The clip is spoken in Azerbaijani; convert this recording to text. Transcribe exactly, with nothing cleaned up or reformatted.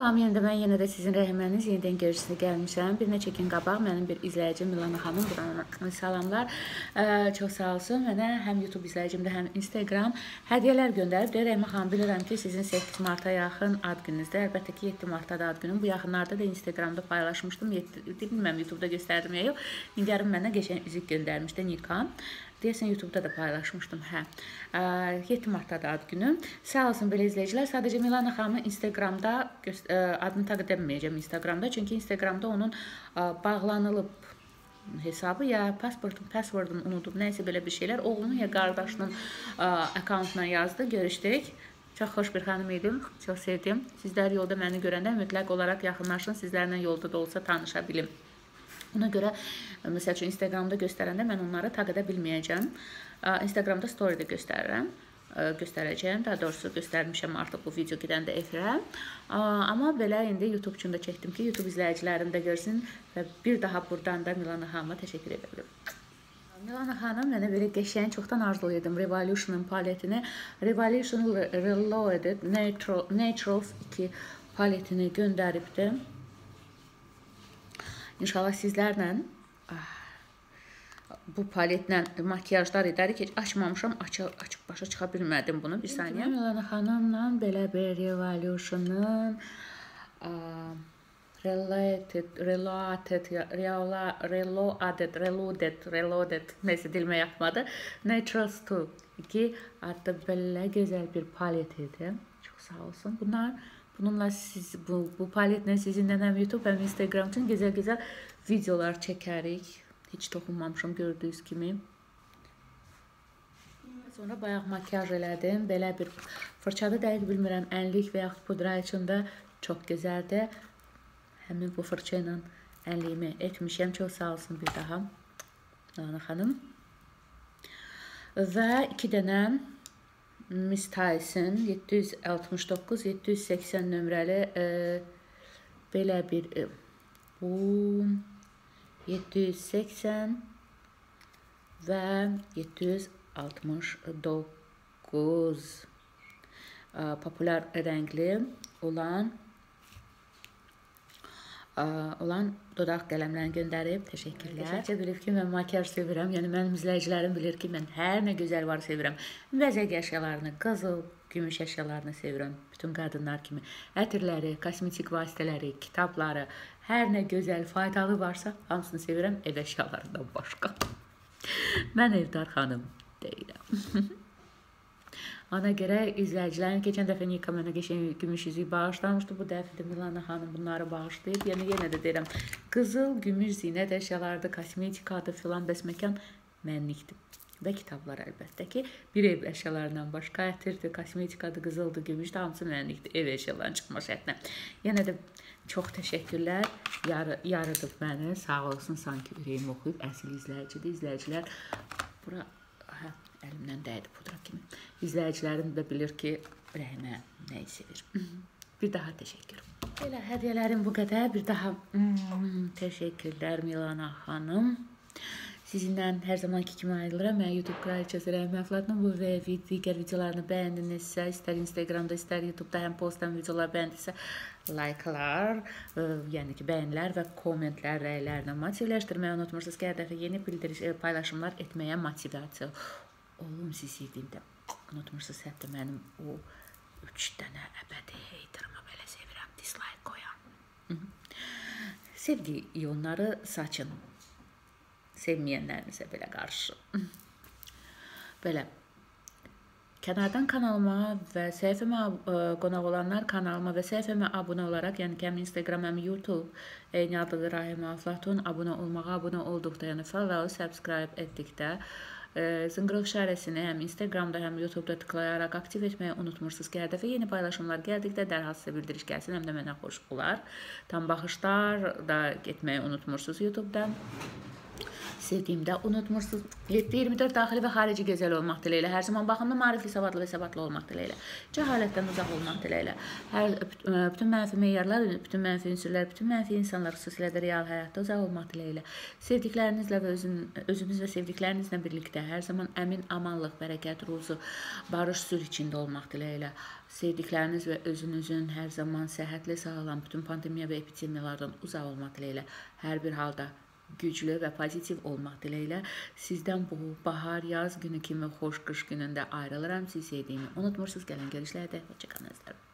Salam, yenə də mən yenə də sizin rəhməniniz yenidən görüşünə gəlmişəm. Bir neçə gün qabaq mənim bir izləyicim Milana xanım, buradan salamlar. Ə, çox sağ olsun. Mənə həm YouTube izləyicimdə, həm Instagram hədiyyələr göndərib. Deyir, Rəhmə xanım, bilirəm ki, sizin səkkiz marta yaxın ad gününüzdə. Əlbəttə ki, yeddi martda da ad günüm. Bu yaxınlarda da Instagramda paylaşmışdım. Bilməm, YouTube'da göstərdim ya yox. İndiyarım mənə geçən üzük göndərmişdi Nikan. Deyəsən YouTube'da da paylaşmışdım. Hə. yeddi martda da ad günüm. Sağ olsun belə izləyicilər. Sadəcə Milana xanımın Instagramda adını təqdim etməyəcəm Instagramda. Çünki Instagramda onun bağlanılıb hesabı ya pasportun, passwordunu unudub, nəysə belə bir şeylər. Oğlunun ya qardaşının akkauntuna yazdı, görüşdük. Çox xoş bir xanım idim, çox sevdim. Sizlər yolda məni görəndə mütləq olaraq yaxınlaşın, sizlərlə yolda da olsa tanışa bilim. Ona görə, məsəl üçün, Instagramda göstərəndə mən onları taq edə bilməyəcəm. Instagramda story-də göstərirəm, göstərəcəm. Daha doğrusu göstərmişəm artıq bu video gedəndə efirə. Amma belə indi YouTube üçün də çəkdim ki, YouTube izləyicilərim də görsün və bir daha buradan da Milana xanıma təşəkkür edirəm. Milana xanım mənə belə qəşəng, çoxdan arzulayırdım Revolution'ın paletini. Revolution Reloaded Naturals iki paletini göndəribdi. İnşallah sizlərlə bu paletlə makyajlar edərik. Heç açmamışam, açıb başa çıxa bilmədim bunu. Bir saniyə. Milana xanımla belə bir Revolution'ın Related, Reloaded, Reloaded, Reloaded, Reloaded, neysə dilmə yapmadı. Naturals iki adlı belə gözəl bir palet idi. Çox sağ olsun. Bunlar Bununla siz, bu, bu paletle sizinlə həm YouTube, həm Instagram üçün güzel-güzel videolar çəkərik. Heç toxunmamışım gördüyünüz kimi. Sonra bayaq makyaj elədim. Belə bir fırçada dəqiq bilmirəm, ənlik və yaxud pudra üçün də çox gözəldir. Həmin bu fırça ilə ənliyimi etmişəm. Çox sağ olsun bir daha Milana xanım. Və iki dənə Miss Tyson yeddi yüz altmış doqquz yeddi yüz səksən nömrəli e, belə bir e, bu yeddi yüz səksən və yeddi yüz altmış doqquz e, populyar rəngli olan olan dodaq qələmlərini göndərib. Təşəkkürlər. Keçə bilib ki, mən makyaj sevirəm. Yəni, mənim izləyicilərim bilir ki, mən hər nə gözəl var sevirəm. Vəzək əşyalarını, qızıl, gümüş əşyalarını sevirəm. Bütün qadınlar kimi. Ətirləri, kosmetik vasitələri, kitabları, hər nə gözəl, faydalı varsa, hamısını sevirəm. Ev əşyalarından başqa. Mən evdar xanım deyirəm. Ona görə izləyicilərin keçən dəfə Nika mənə qəşəng gümüş üzüyü bağışlamışdı. Bu dəfə də Milana xanım bunları bağışlayıb. Yəni yenə də deyirəm, qızıl, gümüş zinət əşyalardır, kosmetikadır filan, bəs məkan mənlikdir. Və kitablar əlbəttə ki, bir ev əşyalarından başqa ətirdir, kosmetikadır, qızıldır, gümüşdür, hamısı mənlikdir ev əşyalarının çıxma şərtinə. Yenə də çox təşəkkürlər. Yarı, yarıdıb məni. Sağ olsun, sanki ürəyim oxuyub. Əsil izləyicidir. İzləyicilər bura hə, əlimdən dəydi pudra kimi. İzləyicilərim də bilir ki, Rəhmə nəyi sevir. Bir daha təşəkkür. Belə hədiyyələrim bu qədər. Bir daha hmm, təşəkkürlər Milana xanım. Sizinlə hər zamanki kimi ayrılıram. Mən YouTube kraliçəsi Rəhmə Əflatun bu və digər videolarını bəyəndinizsə, istər Instagramda, istər YouTube'da həm postdan videolar bəyəndinizsə, like'lar, yəni ki, bəyənilər və kommentlər, rəylərlə motivləşdirməyi unutmursunuz ki, hər dəfə yeni bildiriş, paylaşımlar etməyə motivasiya olum sizidiyimdə. Unutmursunuz, hətta mənim o üç dənə əbədi heyterimi belə sevirəm, dislike qoyan. Sevgi iyonları saçın. Sevməyənlərinizə belə qarşı. Belə. Kənardan kanalıma və səhifəmə qonaq olanlar kanalıma və səhifəmə abunə olaraq, yəni ki, həm Instagram, həm YouTube, eyni adlı Rəhmə Əflatun abunə olmağa, abunə olduqda, yəni follow, subscribe etdikdə, zınqırıq işarəsini həm Instagramda, həm YouTube'da tıklayaraq aktiv etməyi unutmursunuz ki, hər dəfə yeni paylaşımlar gəldikdə dərhal sizə bildiriş gəlsin, həm də mənə xoş olar. Tam baxışlar da getməyi unutmursunuz YouTube'dan. sevdiyimdə unutmursunuz. yeddi iyirmi dörd daxili və xarici gözəl olmaq diləyilə. Hər zaman baxımlı, maarifli, savadlı və savadlı olmaq diləyilə. Cəhalətdən uzaq olmaq diləyilə. Hər bütün mənfi meyarlar, bütün mənfi ünsürlər, bütün mənfi insanlar, xüsusilə də real həyatda uzaq olmaq diləyilə. Sevdiklərinizlə və özün, özünüz və sevdiklərinizlə birlikdə hər zaman əmin, amanlıq, bərəkət, ruzu, barış, sülh içində olmaq diləyilə. Sevdikləriniz və özünüzün hər zaman səhhətli, sağlam, bütün pandemiya və epidemiyalardan uzaq olmaq diləyilə. Hər bir halda güclü və pozitiv olmaq diləyilə. Sizdən bu bahar, yaz günü kimi xoş qış günündə ayrılıram. Siz sevdiyimi unutmursunuz. Gələn görüşlərdə. Hoşça kalın.